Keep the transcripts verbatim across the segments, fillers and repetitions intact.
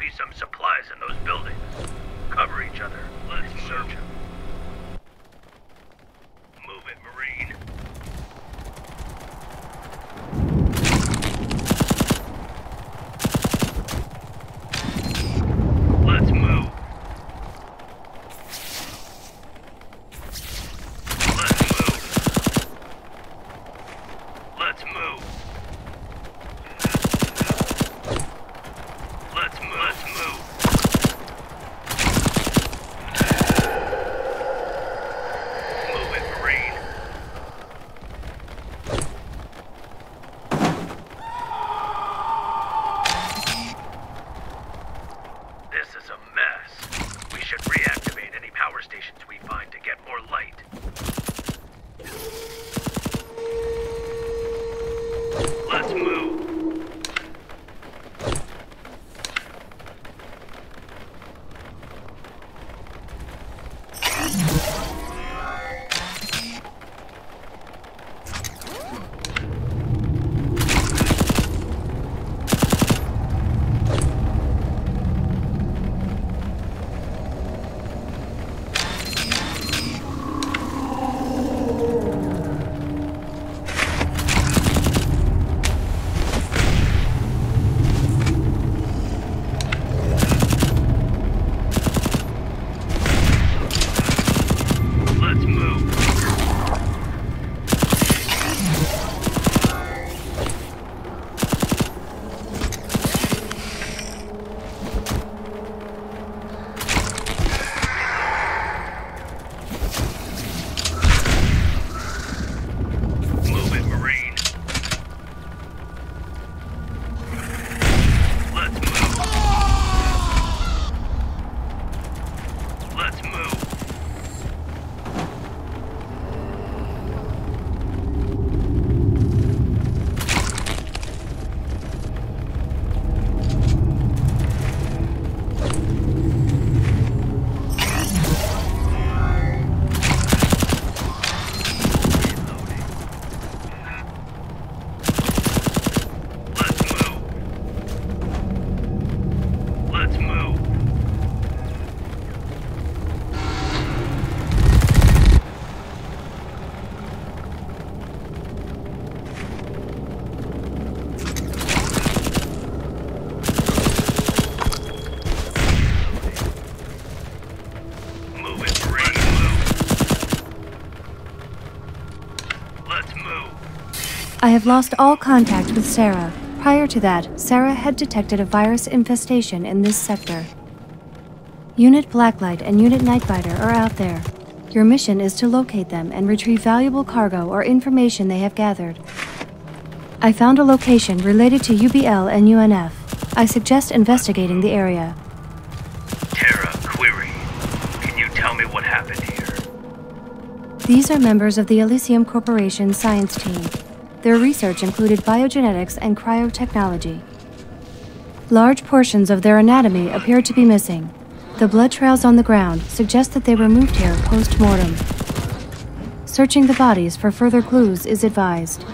be some supplies in those buildings. Cover each other. Let's search them. Move it, Marine. Let's move. Let's move. Let's move. Let's move. Move it, Marine. This is a mess. We should reactivate any power stations we find to get more light. Let's move. I have lost all contact with Sarah. Prior to that, Sarah had detected a virus infestation in this sector. Unit Blacklight and Unit Nightbiter are out there. Your mission is to locate them and retrieve valuable cargo or information they have gathered. I found a location related to U B L and U N F. I suggest investigating the area. Terra, query. Can you tell me what happened here? These are members of the Elysium Corporation science team. Their research included biogenetics and cryotechnology. Large portions of their anatomy appear to be missing. The blood trails on the ground suggest that they were moved here post-mortem. Searching the bodies for further clues is advised.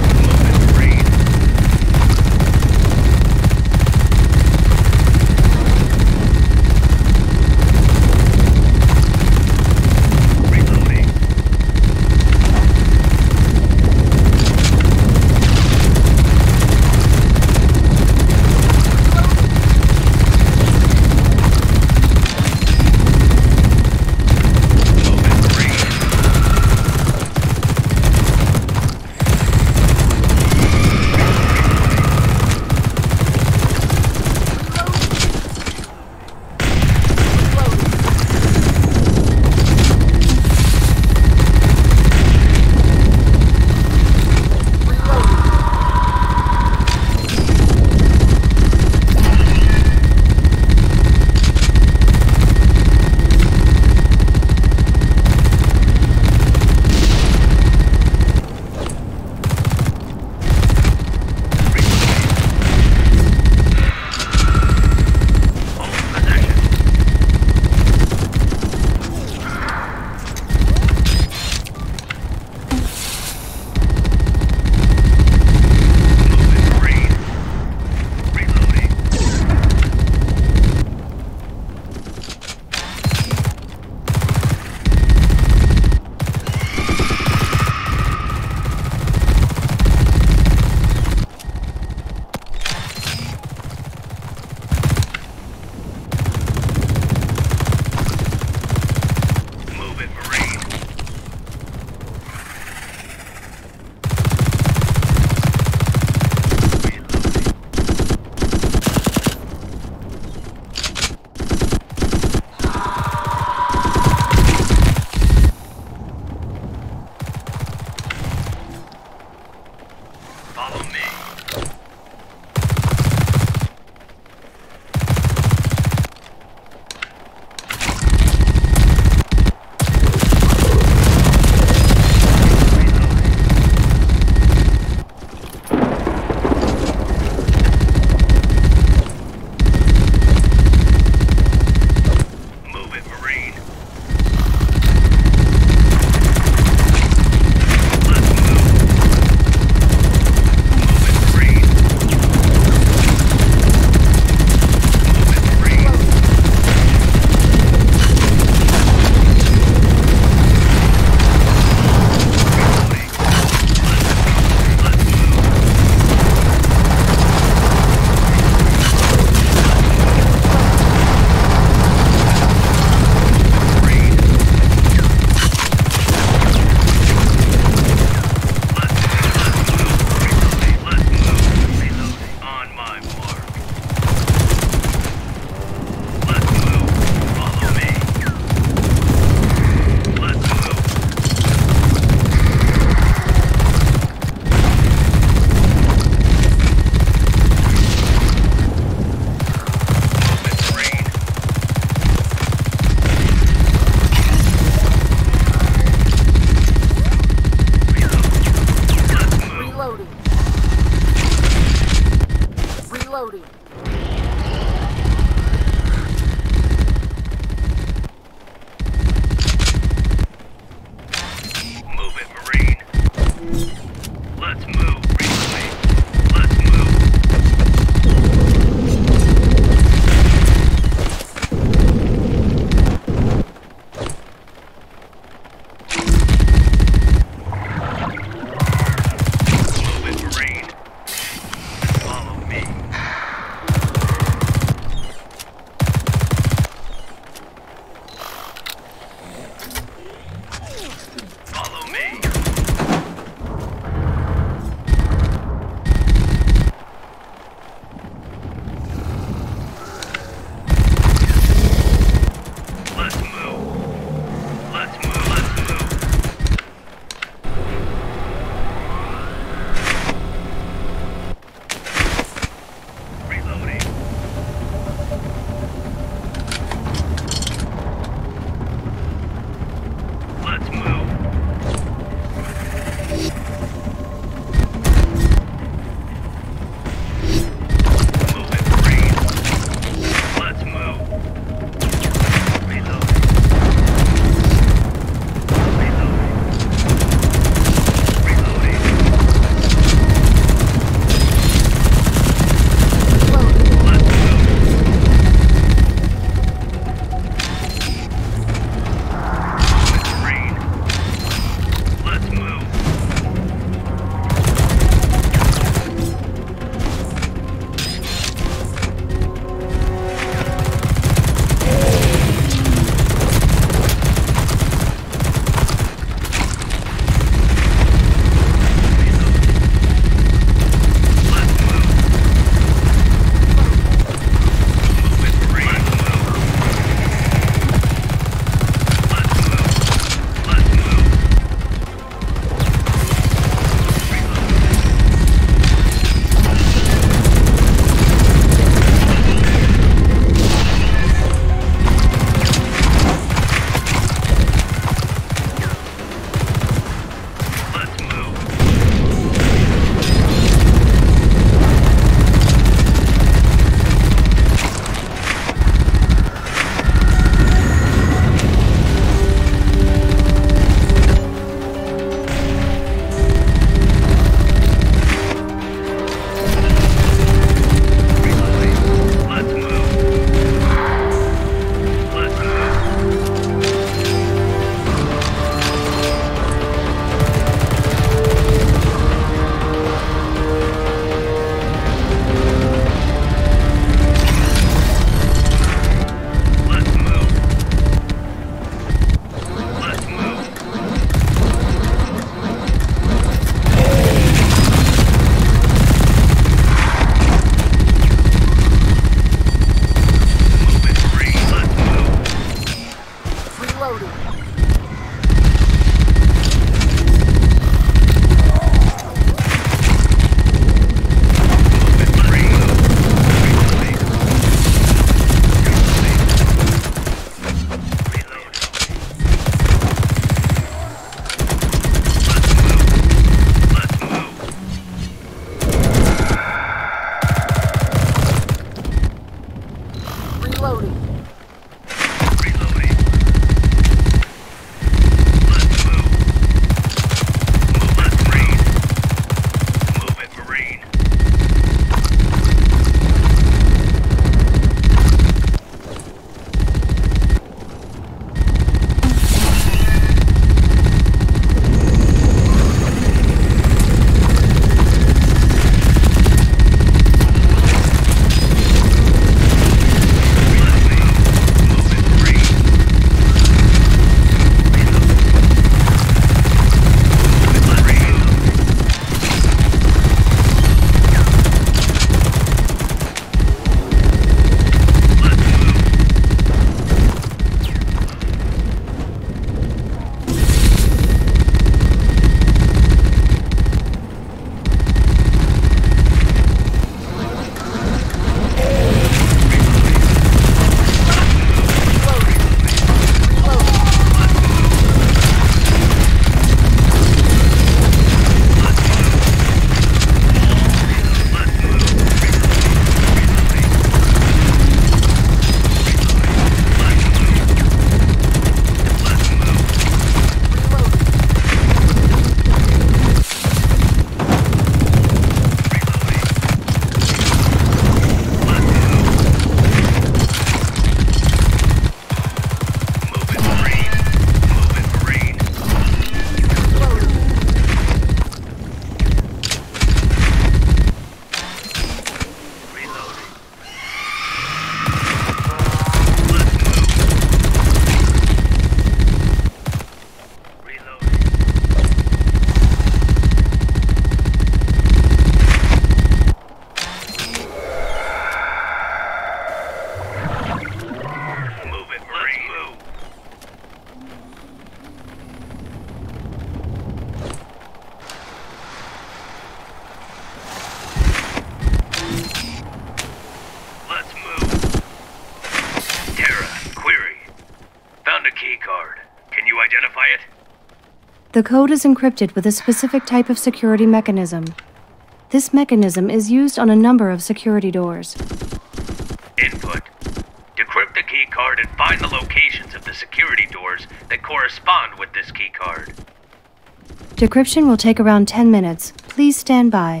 you identify it? The code is encrypted with a specific type of security mechanism. This mechanism is used on a number of security doors. Input. Decrypt the key card and find the locations of the security doors that correspond with this key card. Decryption will take around ten minutes. Please stand by.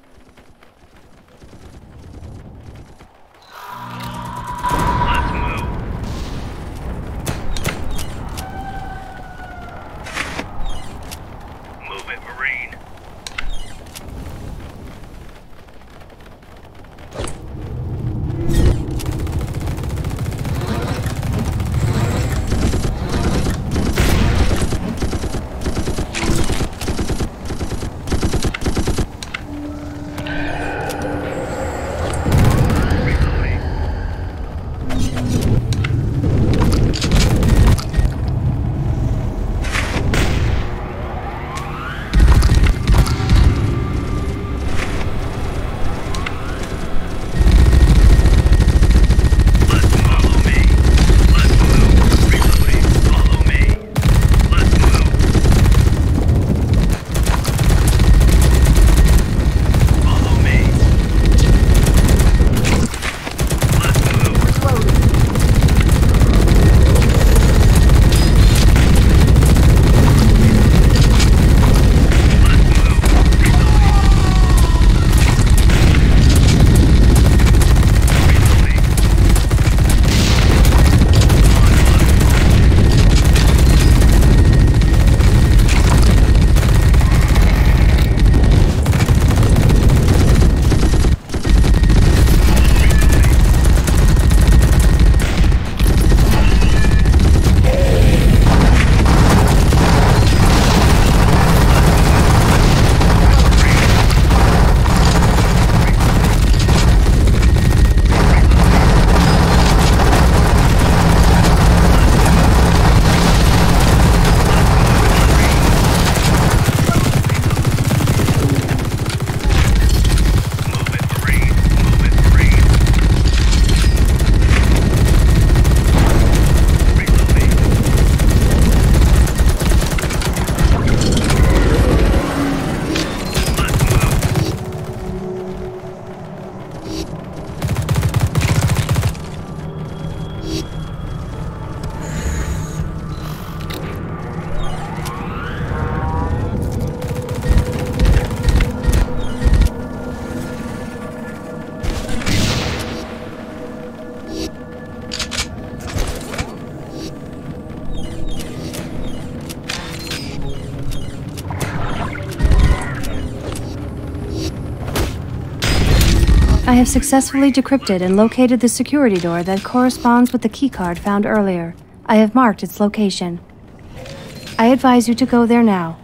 Let's move. Move it, Marine. I have successfully decrypted and located the security door that corresponds with the keycard found earlier. I have marked its location. I advise you to go there now.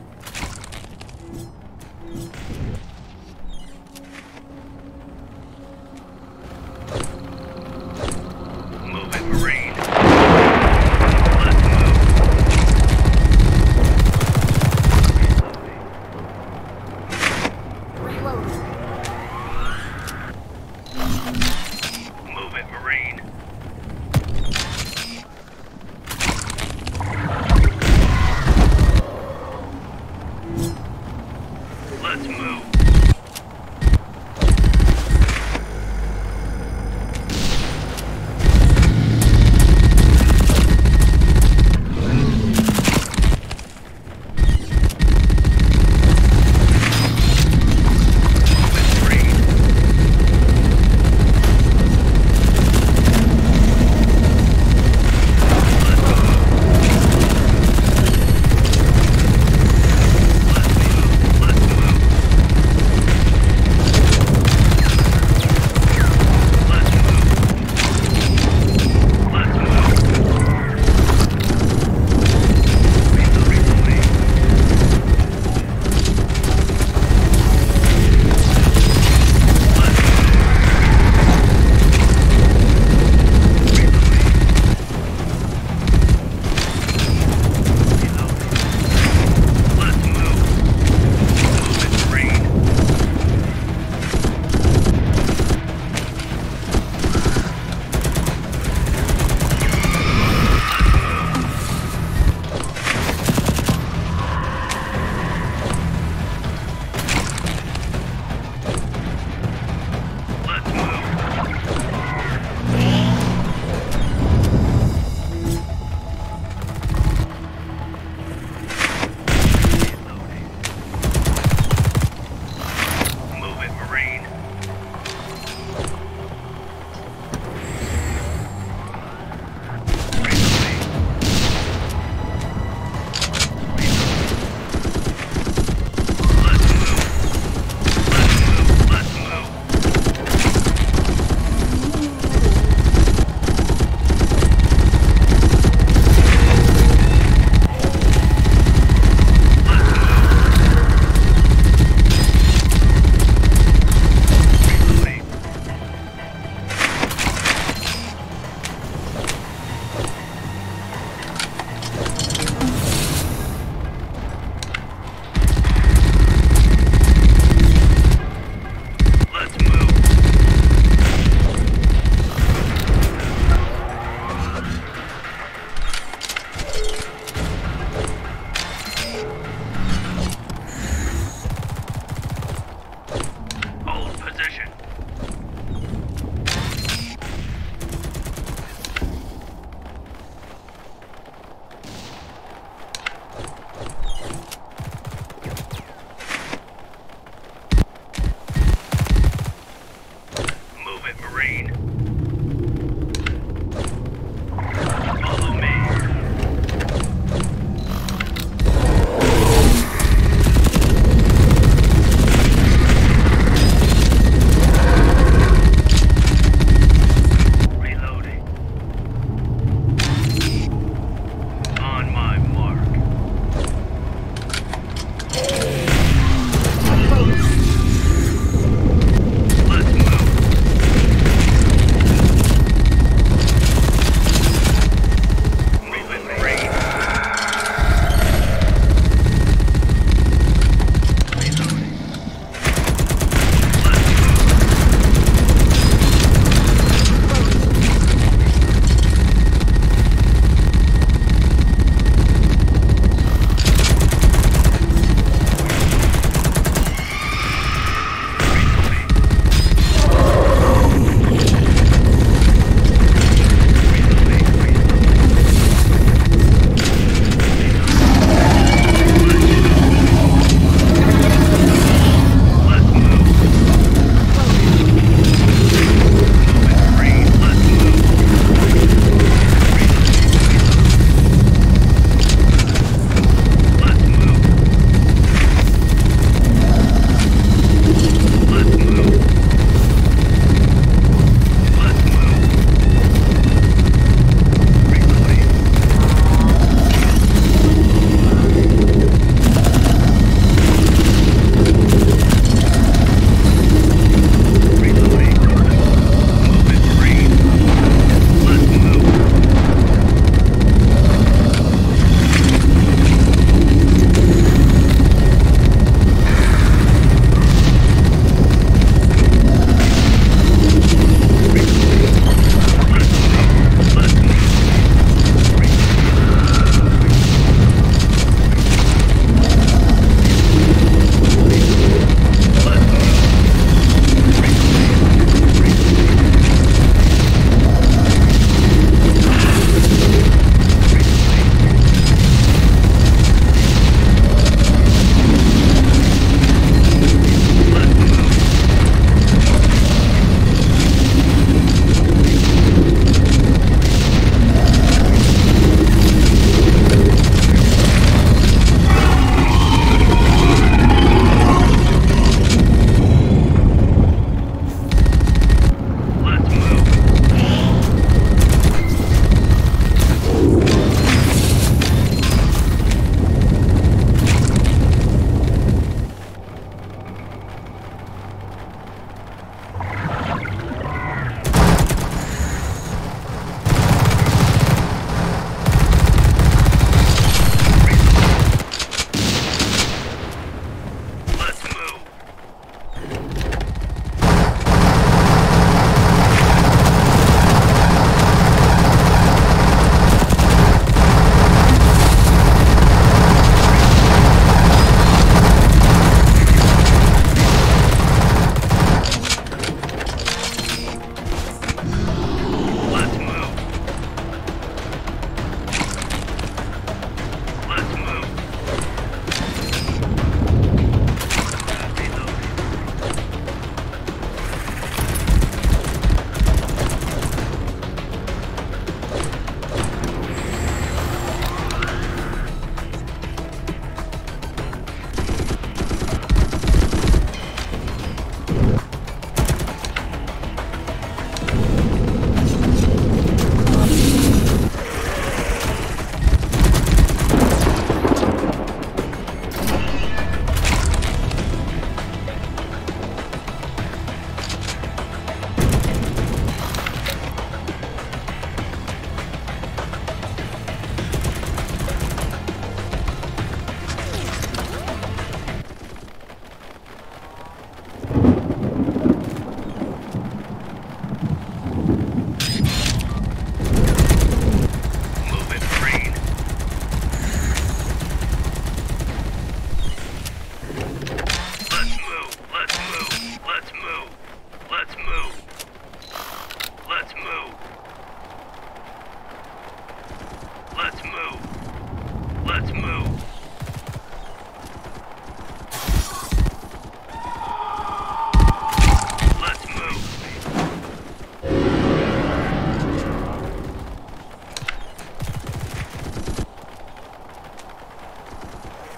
Move it, Marine. Move it, Marine.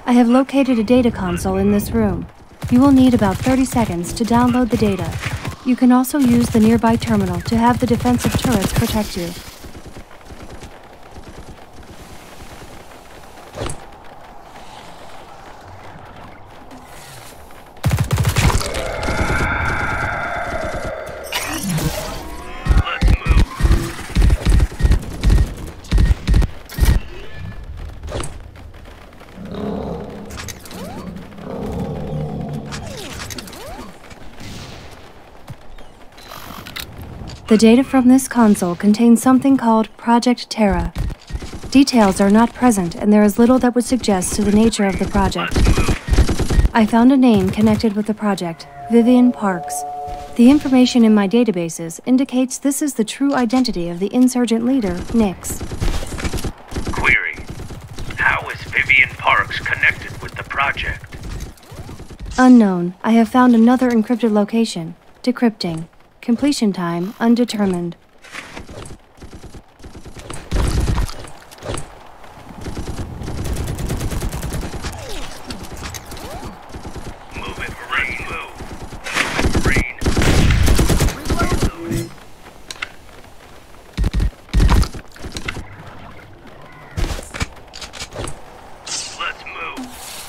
I have located a data console in this room. You will need about thirty seconds to download the data. You can also use the nearby terminal to have the defensive turrets protect you. The data from this console contains something called Project Terra. Details are not present, and there is little that would suggest to the nature of the project. I found a name connected with the project, Vivian Parks. The information in my databases indicates this is the true identity of the insurgent leader, Nix. Query. How is Vivian Parks connected with the project? Unknown. I have found another encrypted location. Decrypting. Completion time undetermined. Move it, Marine, move. Move it, Marine. Reloading. Let's move.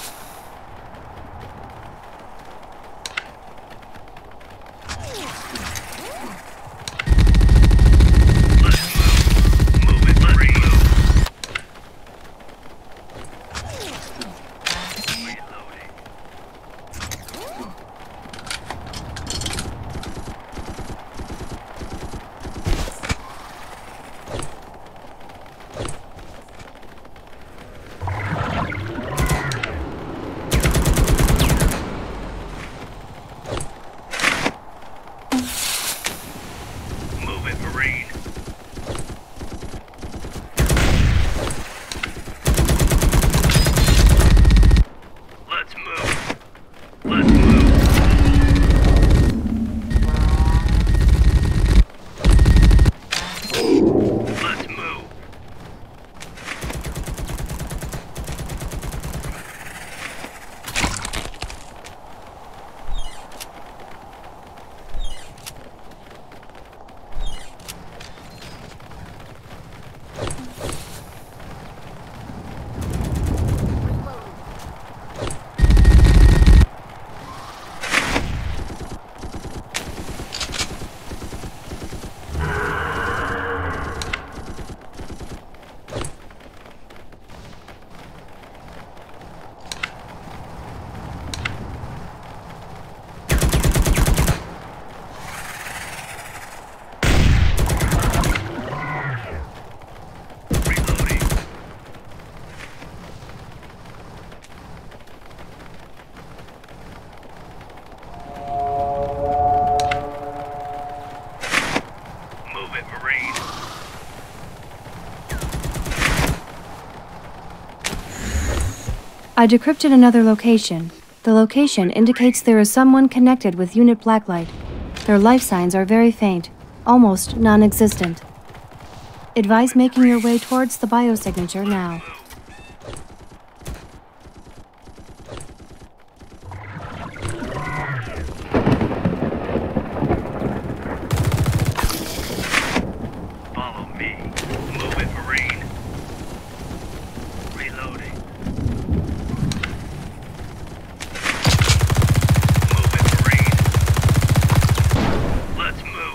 I decrypted another location. The location indicates there is someone connected with Unit Blacklight. Their life signs are very faint, almost non-existent. Advise making your way towards the biosignature now. Follow me. Move it, Marine. Reloading. Move it, Marine. Let's move.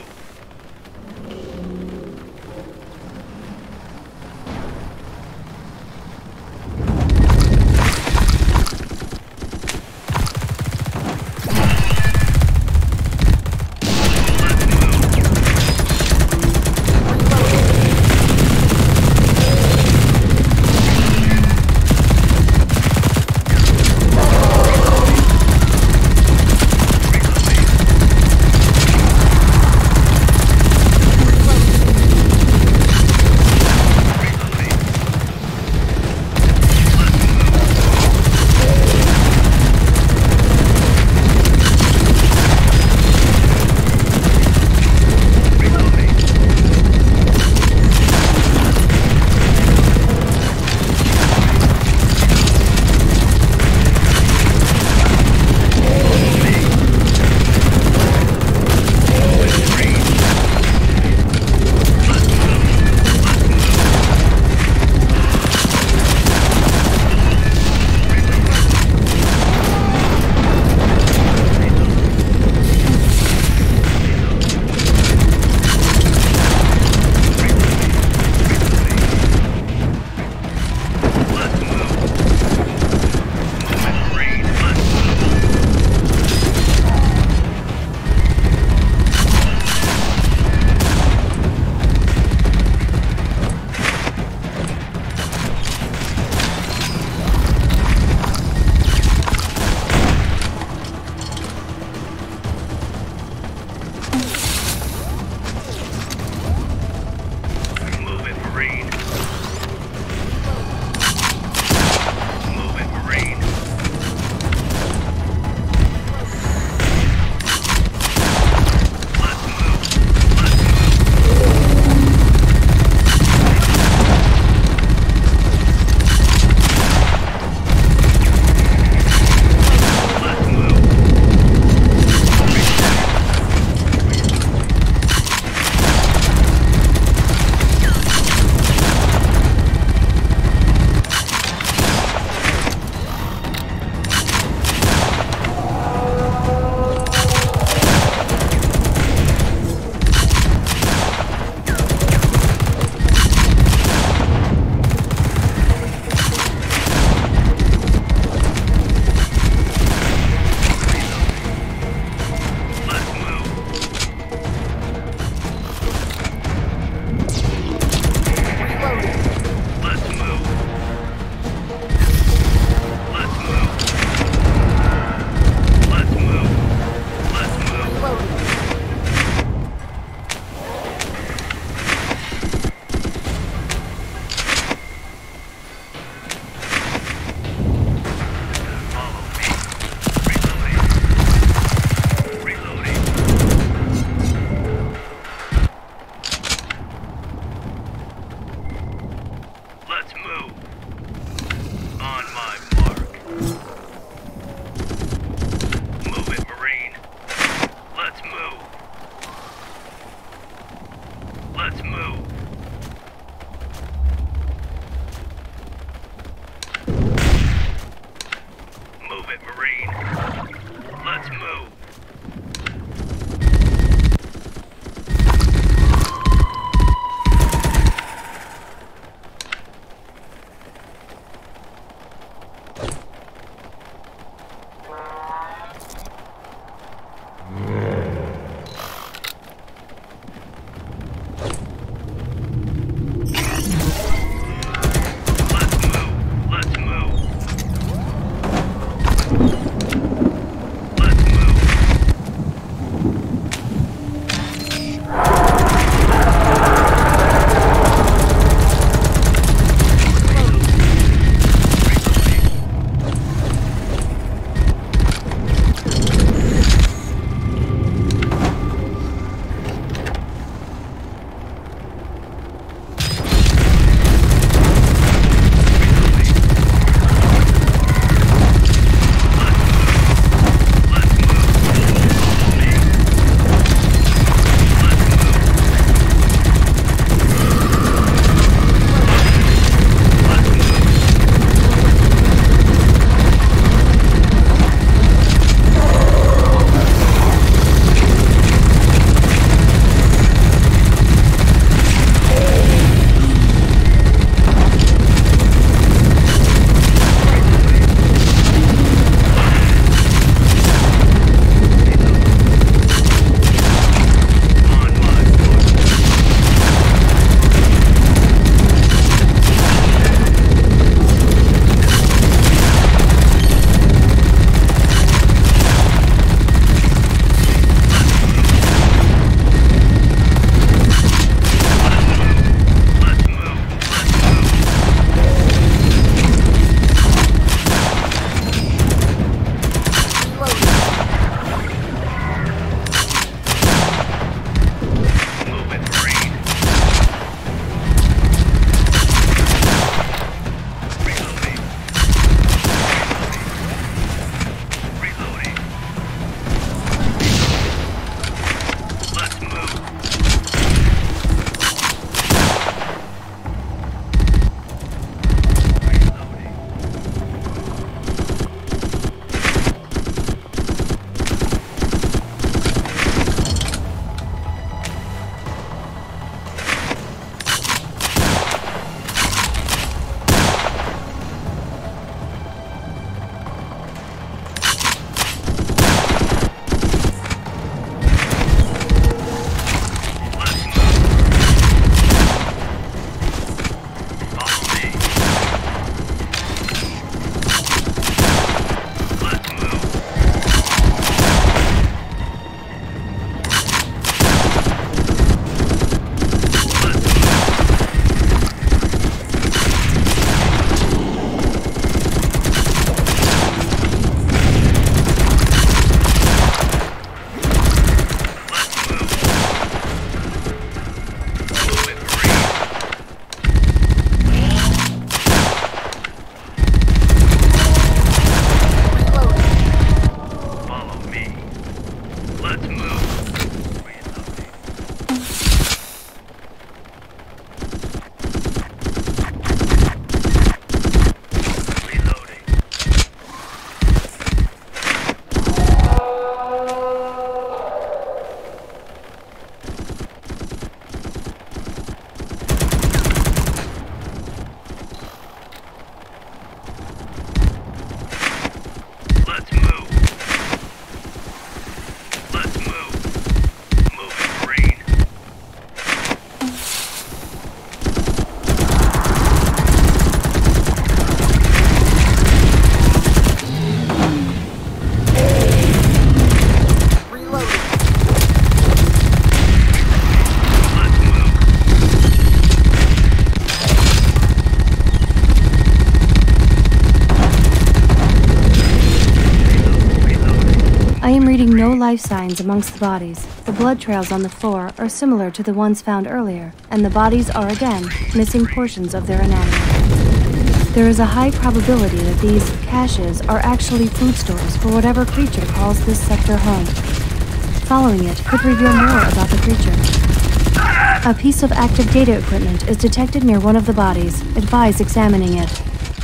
reading no life signs amongst the bodies. The blood trails on the floor are similar to the ones found earlier, and the bodies are again missing portions of their anatomy. There is a high probability that these caches are actually food stores for whatever creature calls this sector home. Following it could reveal more about the creature. A piece of active data equipment is detected near one of the bodies. Advise examining it.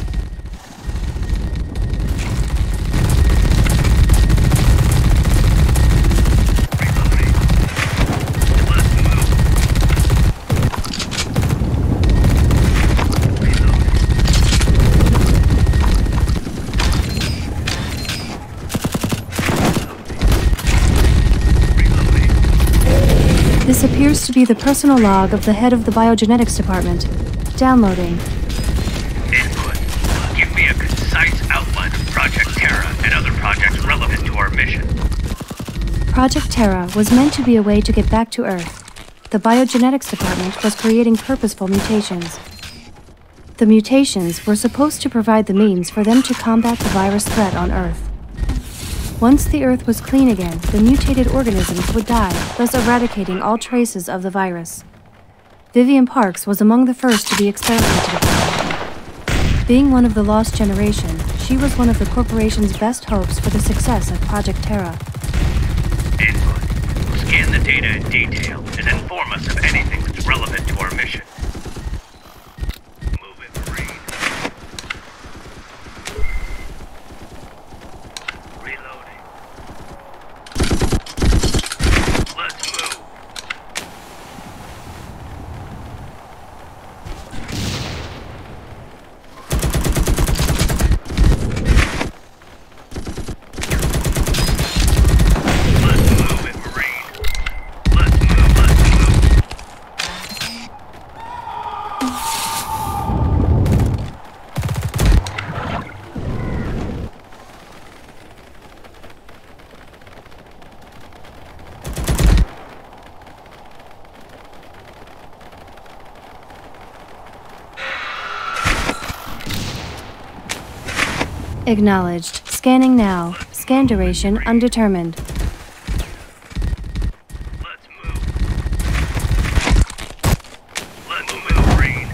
This appears to be the personal log of the head of the biogenetics department. Downloading. Input. Give me a concise outline of Project Terra and other projects relevant to our mission. Project Terra was meant to be a way to get back to Earth. The biogenetics department was creating purposeful mutations. The mutations were supposed to provide the means for them to combat the virus threat on Earth. Once the Earth was clean again, the mutated organisms would die, thus eradicating all traces of the virus. Vivian Parks was among the first to be experimented upon. Being one of the lost generation, she was one of the corporation's best hopes for the success of Project Terra. Input. Scan the data in detail and inform us of anything that's relevant to our mission. Move it, Marine. Reloading. Let's move. Let's move it, Marine. Let's move, let's move. Acknowledged. Scanning now. Scan duration undetermined. Let's move. Let's move, Marine.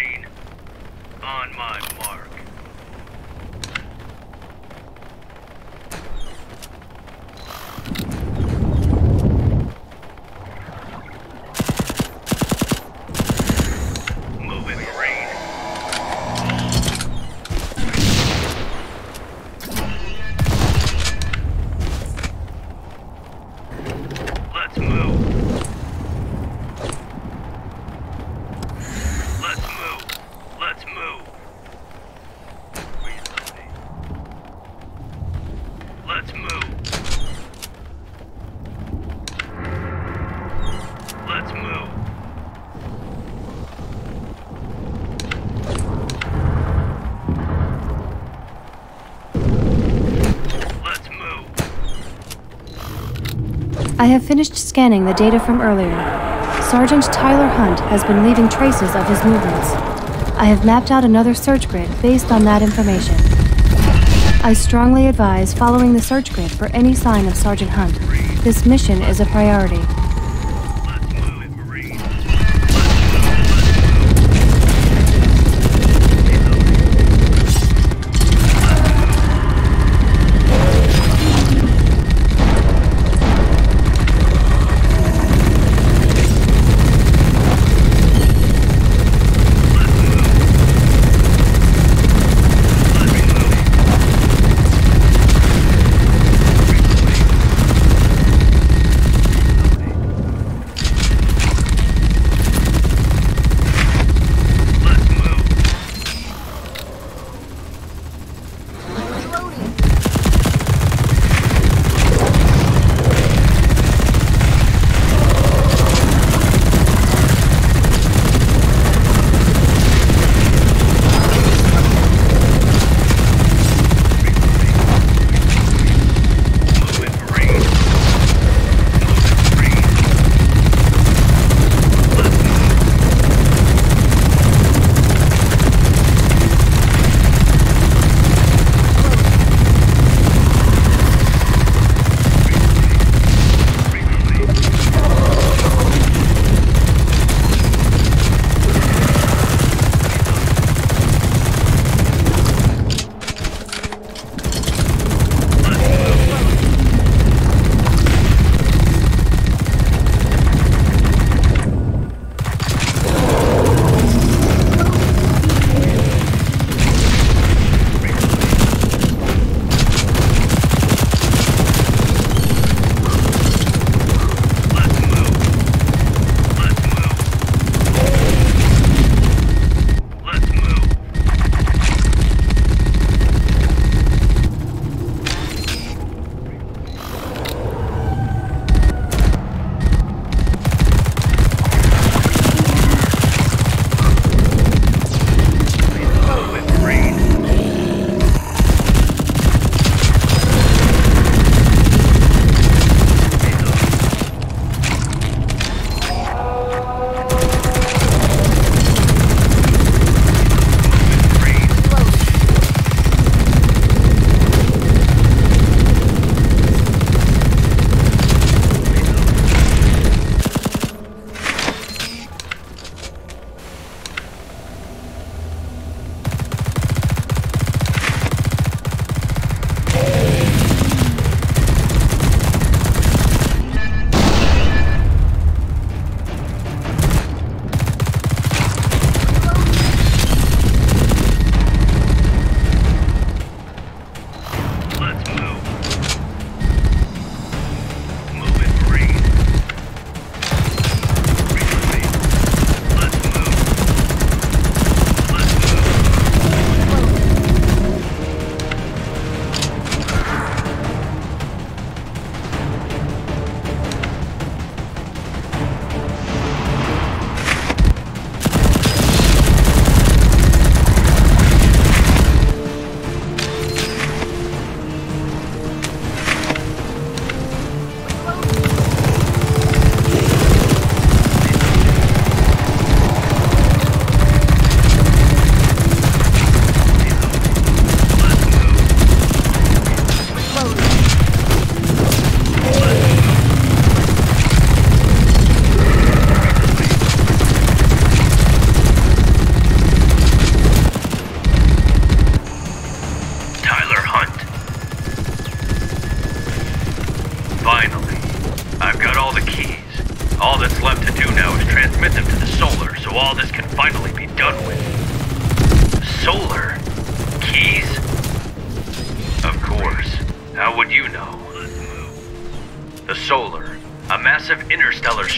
Marine. On my mark. Moving, Marine. Let's move. Let's move. Let's move. Let's move. Let's move. Let's move. I have finished scanning the data from earlier. Sergeant Tyler Hunt has been leaving traces of his movements. I have mapped out another search grid based on that information. I strongly advise following the search grid for any sign of Sergeant Hunt. This mission is a priority. Let's move, Marine.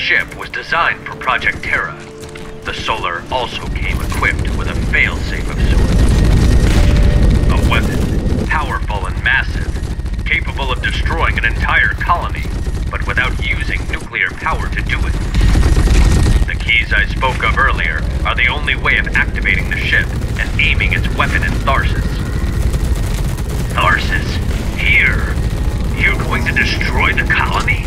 ship was designed for Project Terra. The Solar also came equipped with a failsafe of sorts. A weapon, powerful and massive, capable of destroying an entire colony, but without using nuclear power to do it. The keys I spoke of earlier are the only way of activating the ship and aiming its weapon at Tharsis. Tharsis? Here? You're going to destroy the colony?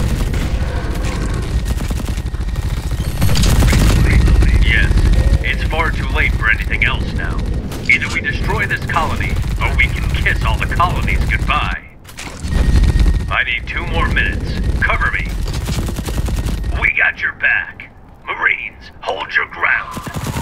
Yes, it's far too late for anything else now. Either we destroy this colony, or we can kiss all the colonies goodbye. I need two more minutes. Cover me. We got your back. Marines, hold your ground.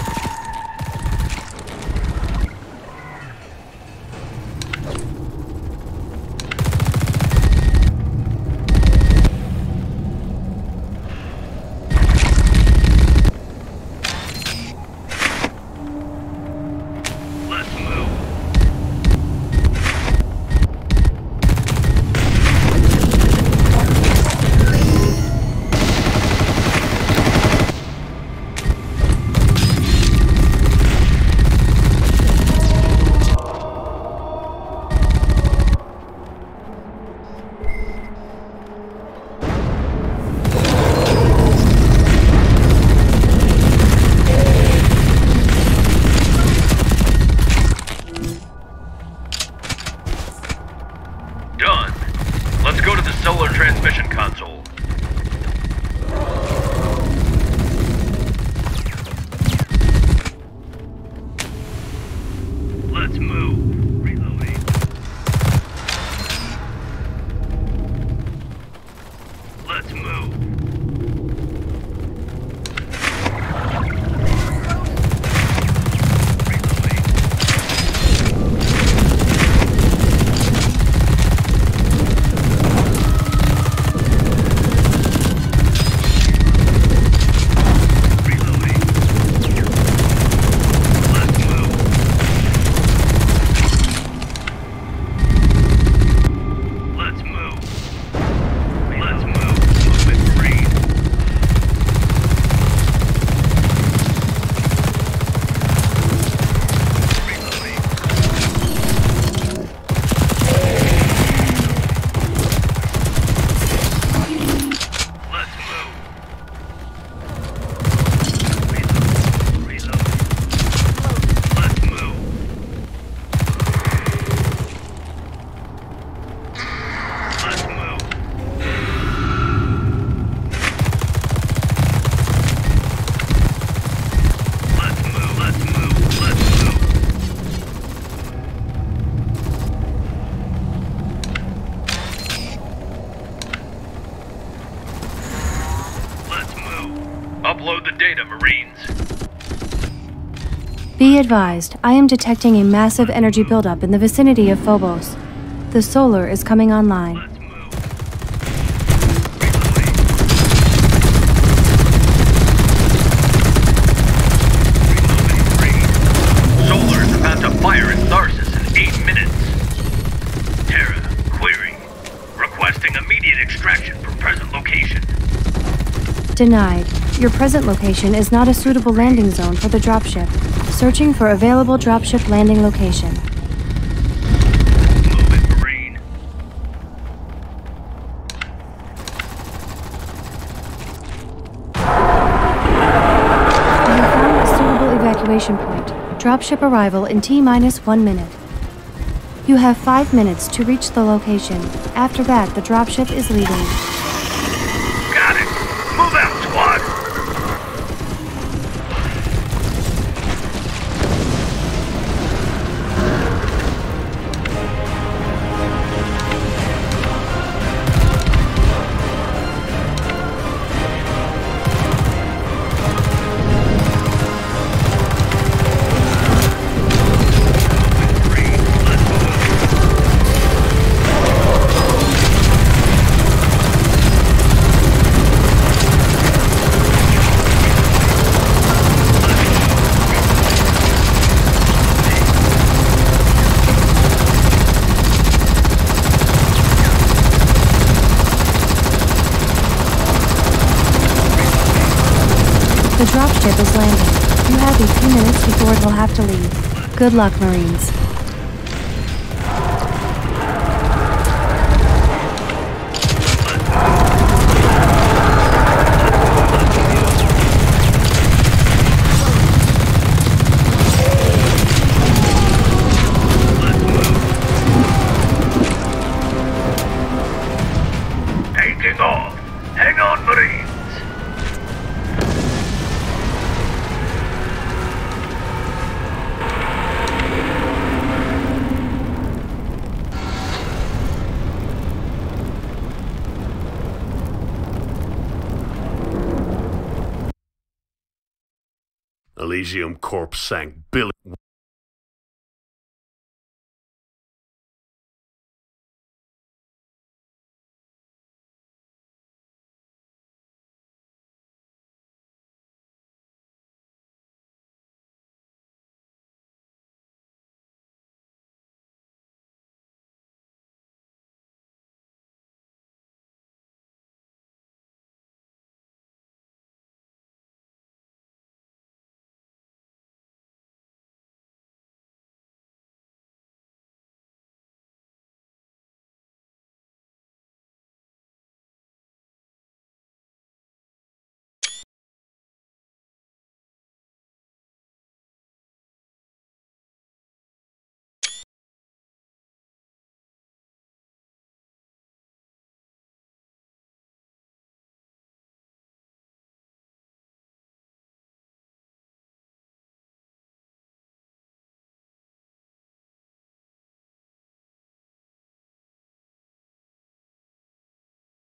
Upload the data, Marines. Be advised, I am detecting a massive energy buildup in the vicinity of Phobos. The Solar is coming online. Let's move. Solar is about to fire at Tharsis in eight minutes. Terra, query. Requesting immediate extraction from present location. Denied. Your present location is not a suitable landing zone for the dropship. Searching for available dropship landing location. Move it, Marine. You have found a suitable evacuation point. Dropship arrival in T minus one minute. You have five minutes to reach the location. After that, the dropship is leaving. Got it! Move out, squad! dropship is landing. You have a few minutes before it will have to leave. Good luck, Marines. Taking off. Hang on, Marines. Elysium Corp sank billion.